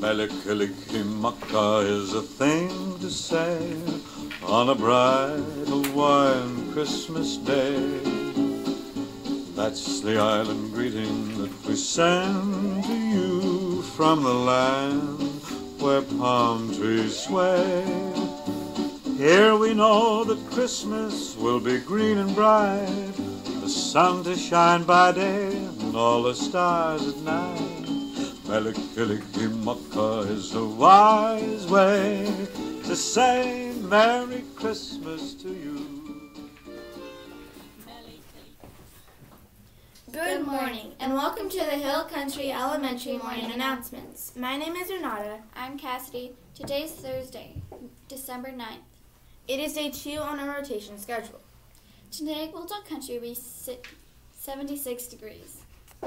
Mele Kalikimaka is a thing to say on a bright Hawaiian Christmas day. That's the island greeting that we send to you from the land where palm trees sway. Here we know that Christmas will be green and bright, the sun to shine by day and all the stars at night. Mele Kalikimaka is a wise way to say Merry Christmas to you. Good morning, and welcome to the Hill Country Elementary Morning Announcements. My name is Renata. I'm Cassidy. Today's Thursday, December 9th. It is day 2 on our rotation schedule. Today, Bulldog Country will be 76 degrees.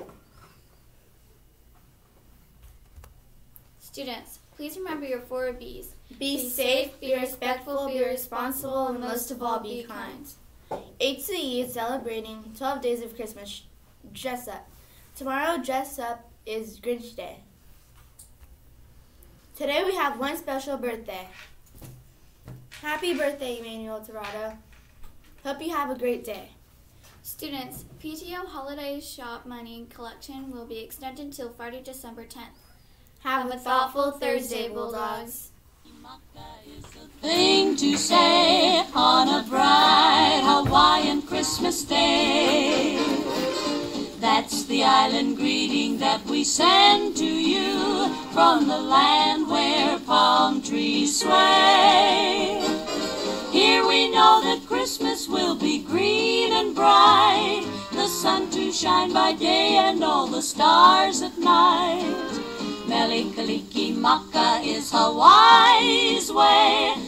Students, please remember your 4 B's. Be safe, be respectful, be responsible, and most of all, be kind. HCE is celebrating 12 days of Christmas. Dress up. Tomorrow, dress up is Grinch Day. Today we have one special birthday. Happy birthday, Emmanuel Tirado. Hope you have a great day. Students, PTO holiday shop money collection will be extended till Friday, December 10th. Have a thoughtful Thursday, Bulldogs. Thing to say on a bright Hawaiian Christmas day. That's the island greeting that we send to you from the land where palm trees sway. Here we know that Christmas will be green and bright, the sun to shine by day and all the stars at night. Mele Kalikimaka is Hawaii's way